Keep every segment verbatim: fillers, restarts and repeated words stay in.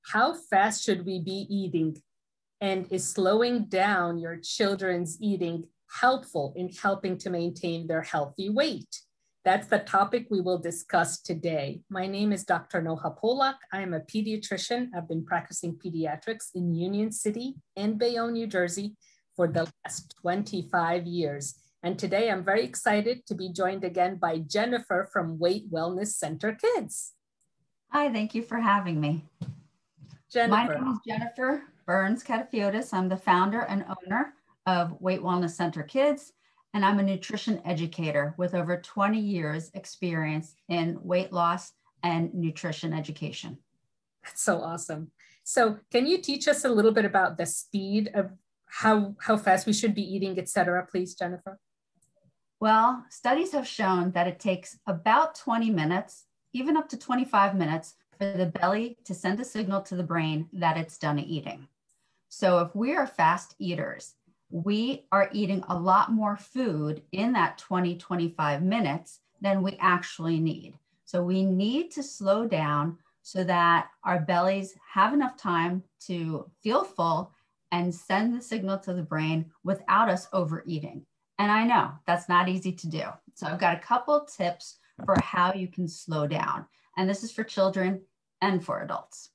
how fast should we be eating? And is slowing down your children's eating helpful in helping to maintain their healthy weight? That's the topic we will discuss today. My name is Doctor Noha Polak. I am a pediatrician. I've been practicing pediatrics in Union City and Bayonne, New Jersey for the last twenty-five years. And today I'm very excited to be joined again by Jennifer from Weight Wellness Center Kids. Hi, thank you for having me. Jennifer. My name is Jennifer Burns Catafiotis. I'm the founder and owner of Weight Wellness Center Kids, and I'm a nutrition educator with over twenty years experience in weight loss and nutrition education. That's so awesome. So can you teach us a little bit about the speed of how, how fast we should be eating, et cetera, please, Jennifer? Well, studies have shown that it takes about twenty minutes, even up to twenty-five minutes, for the belly to send a signal to the brain that it's done eating. So if we are fast eaters, we are eating a lot more food in that twenty, twenty-five minutes than we actually need. So we need to slow down so that our bellies have enough time to feel full and send the signal to the brain without us overeating. And I know that's not easy to do. So I've got a couple tips for how you can slow down. And this is for children and for adults.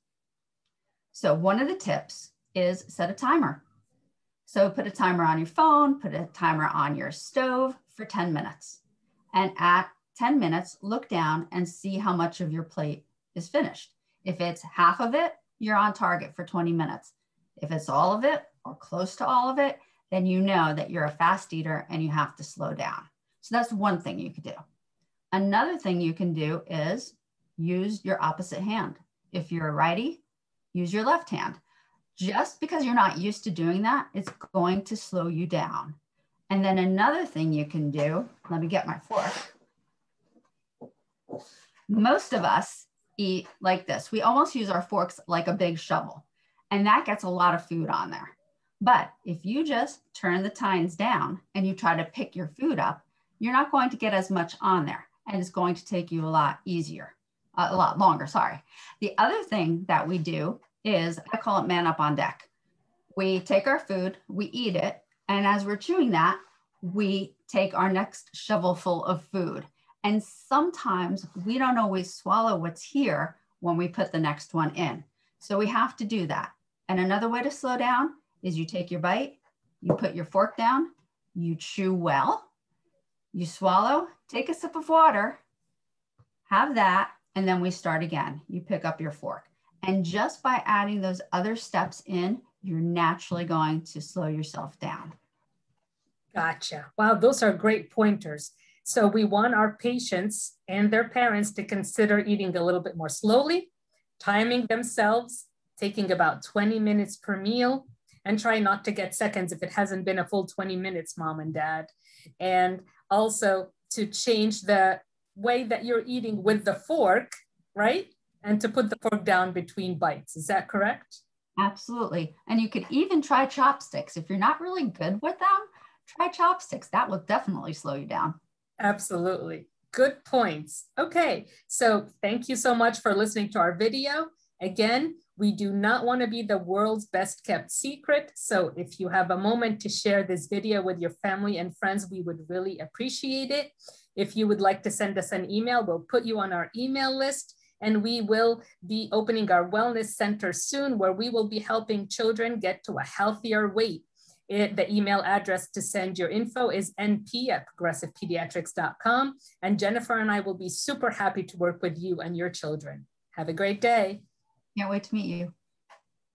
So one of the tips is set a timer. So put a timer on your phone, put a timer on your stove for ten minutes. And at ten minutes, look down and see how much of your plate is finished. If it's half of it, you're on target for twenty minutes. If it's all of it or close to all of it, then you know that you're a fast eater and you have to slow down. So that's one thing you could do. Another thing you can do is use your opposite hand. If you're a righty, use your left hand. Just because you're not used to doing that, it's going to slow you down. And then another thing you can do, let me get my fork. Most of us eat like this. We almost use our forks like a big shovel, and that gets a lot of food on there. But if you just turn the tines down and you try to pick your food up, you're not going to get as much on there, and it's going to take you a lot easier, uh, a lot longer, sorry. The other thing that we do is, I call it man up on deck. We take our food, we eat it, and as we're chewing that, we take our next shovelful of food. And sometimes we don't always swallow what's here when we put the next one in. So we have to do that. And another way to slow down is you take your bite, you put your fork down, you chew well, you swallow, take a sip of water, have that, and then we start again. You pick up your fork. And just by adding those other steps in, you're naturally going to slow yourself down. Gotcha. Wow, those are great pointers. So we want our patients and their parents to consider eating a little bit more slowly, timing themselves, taking about twenty minutes per meal, and try not to get seconds if it hasn't been a full twenty minutes, mom and dad. And also to change the way that you're eating with the fork, right? And to put the fork down between bites. Is that correct? Absolutely. And you could even try chopsticks. If you're not really good with them, try chopsticks. That will definitely slow you down. Absolutely. Good points. Okay. So thank you so much for listening to our video. Again, we do not want to be the world's best kept secret. So if you have a moment to share this video with your family and friends, we would really appreciate it. If you would like to send us an email, we'll put you on our email list. And we will be opening our wellness center soon, where we will be helping children get to a healthier weight. It, the email address to send your info is n p at progressive pediatrics dot com. And Jennifer and I will be super happy to work with you and your children. Have a great day. Can't wait to meet you.